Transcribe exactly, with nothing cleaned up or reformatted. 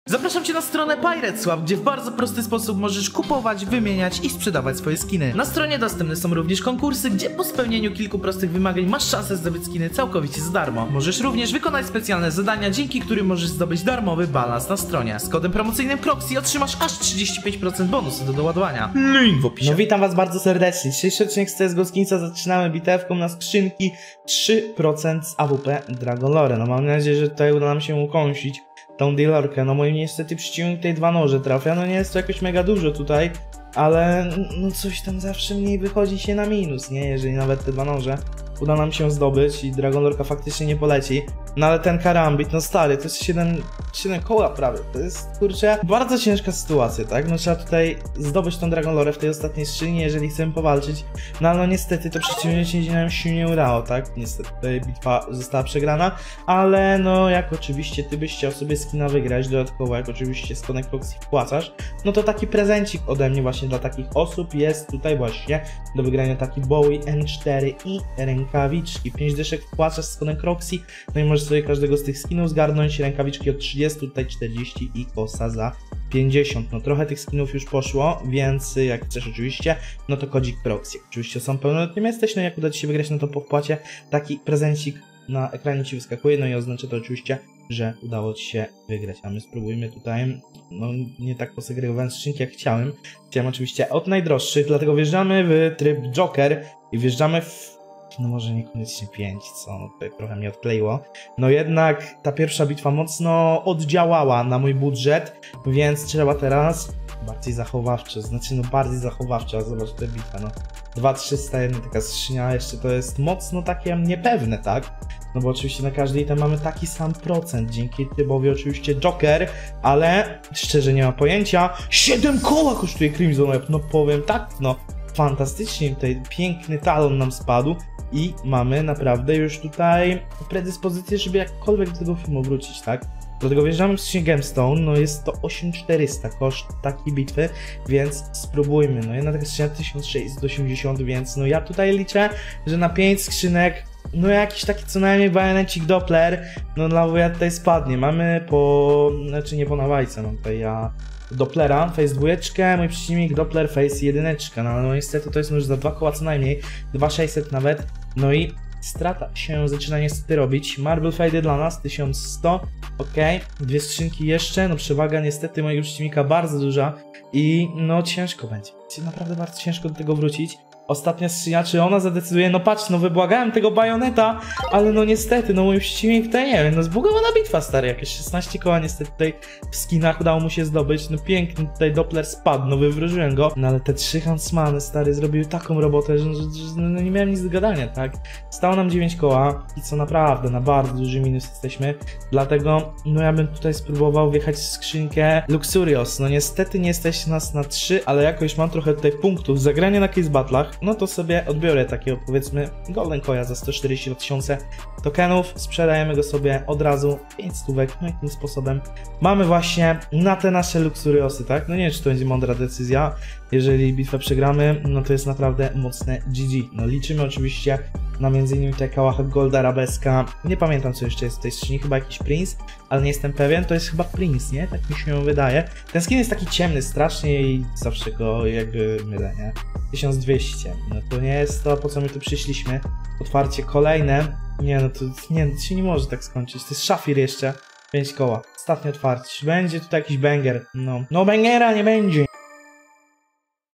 Zapraszam Cię na stronę PirateSwap, gdzie w bardzo prosty sposób możesz kupować, wymieniać i sprzedawać swoje skiny. Na stronie dostępne są również konkursy, gdzie po spełnieniu kilku prostych wymagań masz szansę zdobyć skiny całkowicie za darmo. Możesz również wykonać specjalne zadania, dzięki którym możesz zdobyć darmowy balans na stronie. Z kodem promocyjnym Croxy otrzymasz aż trzydzieści pięć procent bonusu do doładowania. Link w opisie. No witam was bardzo serdecznie. Dzisiejszy odcinek z C S G O Skinsa zaczynamy bitewką na skrzynki trzy procent z A W P Dragonlore. No mam nadzieję, że tutaj uda nam się ukąsić tą dealerkę. No moim niestety przeciwnik tutaj dwa noże trafia. No nie jest to jakoś mega dużo tutaj, ale no coś tam zawsze mniej wychodzi się na minus, nie? Jeżeli nawet te dwa noże uda nam się zdobyć i Dragonlorka faktycznie nie poleci. No ale ten karambit, no stary, to jest siedem koła prawie. To jest, kurczę, bardzo ciężka sytuacja, tak? No trzeba tutaj zdobyć tą Dragonlorę w tej ostatniej skrzyni, jeżeli chcemy powalczyć. No ale no niestety to przeciwnie nam się nie udało, tak? Niestety tutaj bitwa została przegrana, ale no jak oczywiście ty byś chciał sobie skina wygrać dodatkowo, jak oczywiście z Connect Proxy wpłacasz, no to taki prezencik ode mnie właśnie dla takich osób jest tutaj właśnie do wygrania taki Bowie M cztery i rękawiczki. pięć dyszek wpłacasz z Connect Proxy, no i możesz sobie każdego z tych skinów zgarnąć, rękawiczki od trzydziestu, tutaj czterdzieści i kosa za pięćdziesiąt. No trochę tych skinów już poszło, więc jak chcesz oczywiście, no to kodzik Proxy. Oczywiście są pełnoletnim jesteś, no jak uda Ci się wygrać, no to po wpłacie taki prezencik na ekranie Ci wyskakuje, no i oznacza to oczywiście, że udało Ci się wygrać. A my spróbujmy tutaj, no nie tak posegregowałem skrzynki jak chciałem. Chciałem oczywiście od najdroższych, dlatego wjeżdżamy w tryb Joker i wjeżdżamy w no może niekoniecznie pięć, co no tutaj trochę mnie odkleiło. No jednak ta pierwsza bitwa mocno oddziałała na mój budżet, więc trzeba teraz bardziej zachowawczo, znaczy no bardziej zachowawczo, zobacz tę bitwę, no dwa trzysta, jedna taka skrzynia, jeszcze to jest mocno takie niepewne, tak? No bo oczywiście na każdy item mamy taki sam procent, dzięki trybowi oczywiście Joker, ale szczerze nie mam pojęcia, siedem koła kosztuje Crimson Web, no powiem tak, no fantastycznie, tutaj piękny talon nam spadł i mamy naprawdę już tutaj predyspozycję, żeby jakkolwiek do tego filmu wrócić, tak? Dlatego wjeżdżamy w skrzynię Gemstone, no jest to osiem tysięcy czterysta koszt takiej bitwy, więc spróbujmy. No jedna taka skrzynia tysiąc sześćset osiemdziesiąt, więc no ja tutaj liczę, że na pięć skrzynek, no jakiś taki co najmniej bajonecik Doppler, no dla wuja tutaj spadnie. Mamy po, znaczy nie po nawajce, no tutaj ja Dopplera, face dwójeczkę, mój przeciwnik Doppler, face jedyneczka, no, no niestety to jest już za dwa koła co najmniej, dwa tysiące sześćset nawet, no i strata się zaczyna niestety robić. Marble Fade dla nas, tysiąc sto, ok, dwie skrzynki jeszcze, no przewaga niestety mojego przeciwnika bardzo duża i no ciężko będzie, naprawdę bardzo ciężko do tego wrócić. Ostatnia skrzynia, czy ona zadecyduje? No patrz, no wybłagałem tego bajoneta, ale no niestety, no mój przeciwnik tutaj, nie wiem, no zbugowana bitwa, stary, jakieś szesnaście koła niestety tutaj w skinach udało mu się zdobyć, no piękny tutaj Doppler spadł, no wywróżyłem go, no ale te trzy Huntsmany, stary, zrobiły taką robotę, że, że, że no nie miałem nic do gadania, tak? Stało nam dziewięć koła i co naprawdę, na bardzo duży minus jesteśmy, dlatego, no ja bym tutaj spróbował wjechać w skrzynkę Luxurious, no niestety nie jesteś nas na trzy, ale jakoś mam trochę tutaj punktów, zagranie na case battlach, no to sobie odbiorę takiego, powiedzmy, Golden Coina za sto czterdzieści dwa tysiące tokenów, sprzedajemy go sobie od razu, pięć stówek, no i tym sposobem mamy właśnie na te nasze Luxuriosy, tak? No nie wiem, czy to będzie mądra decyzja, jeżeli bitwę przegramy, no to jest naprawdę mocne G G. No liczymy oczywiście na między innymi tutaj kałach Gold Arabeska, nie pamiętam co jeszcze jest w tej skrzyni, chyba jakiś Prince, ale nie jestem pewien, to jest chyba Prince, nie? Tak mi się wydaje. Ten skin jest taki ciemny strasznie i zawsze go jakby mylę, nie? tysiąc dwieście, no to nie jest to, po co my tu przyszliśmy. Otwarcie kolejne, nie no to nie, to się nie może tak skończyć, to jest szafir jeszcze, pięć koła. Ostatnie otwarcie, będzie tutaj jakiś banger, no, no bangera nie będzie.